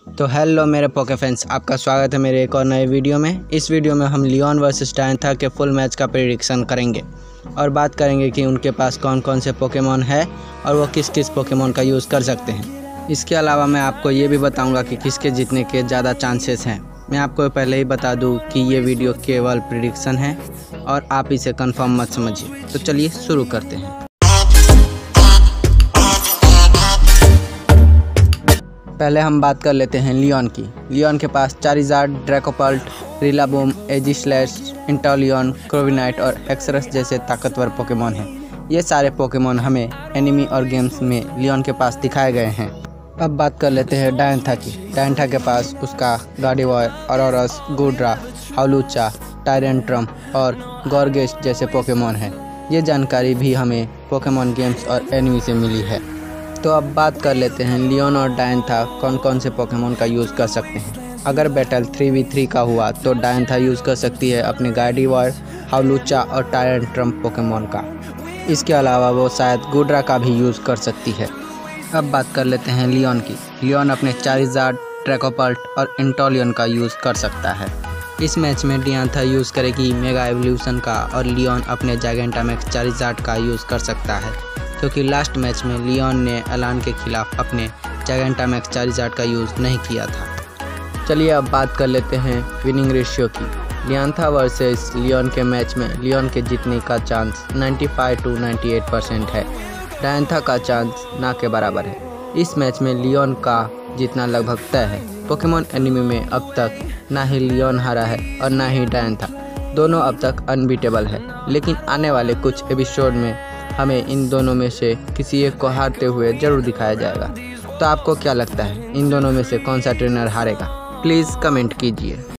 तो हेलो मेरे पोके फैंस, आपका स्वागत है मेरे एक और नए वीडियो में। इस वीडियो में हम लियोन वर्सेस डायंथा के फुल मैच का प्रेडिक्शन करेंगे और बात करेंगे कि उनके पास कौन कौन से पोकेमॉन है और वो किस किस पोकेमॉन का यूज़ कर सकते हैं। इसके अलावा मैं आपको ये भी बताऊंगा कि किसके जीतने के ज़्यादा चांसेस हैं। मैं आपको पहले ही बता दूं कि ये वीडियो केवल प्रेडिक्शन है और आप इसे कंफर्म मत समझिए। तो चलिए शुरू करते हैं। पहले हम बात कर लेते हैं लियोन की। लियोन के पास चारिज़ार्ड, ड्रैकोपल्ट, रिलाबूम, एजिस्लैश, इंटॉलियन, क्रोविनाइट और एक्सरस जैसे ताकतवर पोकेमॉन हैं। ये सारे पोकेमॉन हमें एनिमी और गेम्स में लियोन के पास दिखाए गए हैं। अब बात कर लेते हैं डायंथा की। डायंथा के पास उसका गार्डेवॉर, औरोरस, गुड्रा, हाउलूचा, टायरेंट्रम और गॉर्गेश जैसे पोकेमॉन हैं। ये जानकारी भी हमें पोकेमॉन गेम्स और एनिमी से मिली है। तो अब बात कर लेते हैं लियोन और डायंथा कौन कौन से पोकेमॉन का यूज़ कर सकते हैं। अगर बैटल 3v3 का हुआ तो डायंथा यूज़ कर सकती है अपने गार्डेवॉर, हाउलूचा और टायरेंट्रम पोकेमॉन का। इसके अलावा वो शायद गुड्रा का भी यूज़ कर सकती है। अब बात कर लेते हैं लियोन की। लियोन अपने चारिज़ार्ड, ड्रैकोपल्ट और इंटॉलियन का यूज़ कर सकता है। इस मैच में डायंथा यूज़ करेगी मेगा एवोल्यूशन का और लियोन अपने जायगेंटामैक्स चारिज़ार्ड का यूज़ कर सकता है, क्योंकि लास्ट मैच में लियोन ने एलान के खिलाफ अपने जायगेंटामैक्स चारिज़ार्ड का यूज़ नहीं किया था। चलिए अब बात कर लेते हैं विनिंग रेशियो की। डायंथा वर्सेस लियोन के मैच में लियोन के जीतने का चांस 95 to 98% है। डायंथा का चांस ना के बराबर है। इस मैच में लियोन का जीतना लगभग तय है। पोकेमॉन एनिमी में अब तक ना ही लियोन हारा है और ना ही डायंथा, दोनों अब तक अनबीटेबल है। लेकिन आने वाले कुछ एपिसोड में हमें इन दोनों में से किसी एक को हारते हुए ज़रूर दिखाया जाएगा। तो आपको क्या लगता है इन दोनों में से कौन सा ट्रेनर हारेगा? प्लीज़ कमेंट कीजिए।